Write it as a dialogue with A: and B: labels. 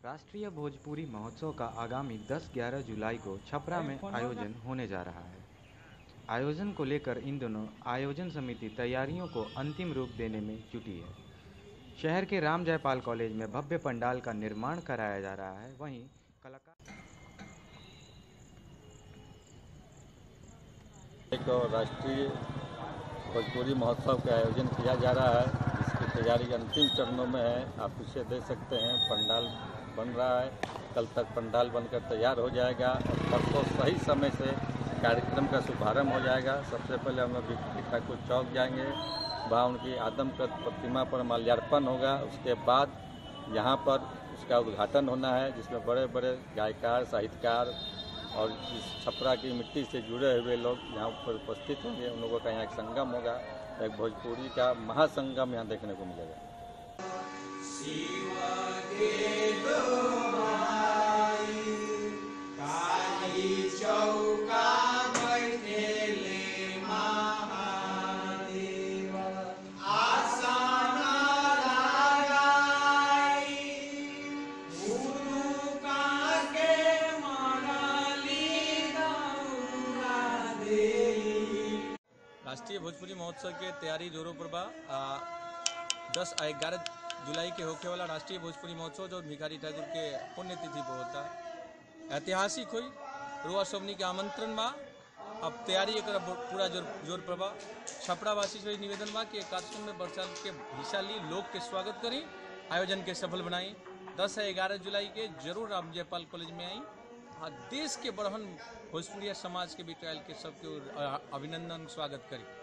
A: राष्ट्रीय भोजपुरी महोत्सव का आगामी 10-11 जुलाई को छपरा में आयोजन होने जा रहा है। आयोजन को लेकर इन दिनों आयोजन समिति तैयारियों को अंतिम रूप देने में जुटी है। शहर के राम जयपाल कॉलेज में भव्य पंडाल का निर्माण कराया जा रहा है। वहीं कलाकार
B: एक राष्ट्रीय भोजपुरी महोत्सव का आयोजन किया जा रहा है, जिसकी तैयारी अंतिम चरणों में है। आप पीछे देख सकते हैं, पंडाल बन रहा है। कल तक पंडाल बनकर तैयार हो जाएगा और परसों सही समय से कार्यक्रम का शुभारंभ हो जाएगा। सबसे पहले हम लोग ठाकुर चौक जाएंगे, वहाँ उनकी आदमकद प्रतिमा पर माल्यार्पण होगा। उसके बाद यहाँ पर उसका उद्घाटन होना है, जिसमें बड़े बड़े गायकार, साहित्यकार और इस छपरा की मिट्टी से जुड़े हुए लोग यहाँ पर उपस्थित होंगे। उन लोगों का यहाँ एक संगम होगा, एक भोजपुरी का महासंगम यहाँ देखने को मिलेगा।
C: राष्ट्रीय भोजपुरी महोत्सव के तैयारी जोरों पर बा। 10-11 जुलाई के होखे वाला राष्ट्रीय भोजपुरी महोत्सव जो भिखारी ठाकुर के पुण्यतिथि पर होता है, ऐतिहासिक हुई। रुआ सोमनी के आमंत्रण बा। अब तैयारी एक पूरा जोर पर बा। छपरा वासी से निवेदन बा कि कार्यक्रम में बढ़ चढ़ के हिस्सा ली, लोग के स्वागत करी, आयोजन के सफल बनाई। 10 से 11 जुलाई के जरूर राम जयपाल कॉलेज में आई। देश के बड़हन भोजपुरिया समाज के बिटायल के सबके अभिनंदन स्वागत करी।